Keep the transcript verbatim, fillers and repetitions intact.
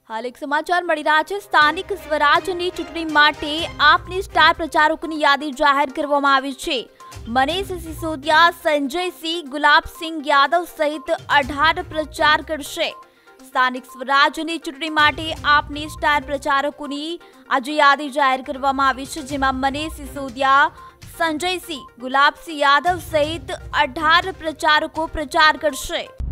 હાલ એક સમાચાર મળી રહ્યા છે। સ્થાનિક સ્વરાજની ચૂંટણી માટે આપની સ્ટાર પ્રચારકોની યાદી જાહેર કરવામાં આવી છે। મનીષ સિસોદિયા, સંજય સિંહ, ગુલાબસિંહ યાદવ સહિત અઢાર પ્રચાર કરશે। સ્થાનિક સ્વરાજની ચૂંટણી માટે આપની સ્ટાર પ્રચારકોની આજે યાદી જાહેર કરવામાં આવી છે, જેમાં મનીષ સિસોદિયા, સંજય સિંહ, ગુલાબસિંહ યાદવ સહિત અઢાર પ્રચારકો પ્રચાર કરશે।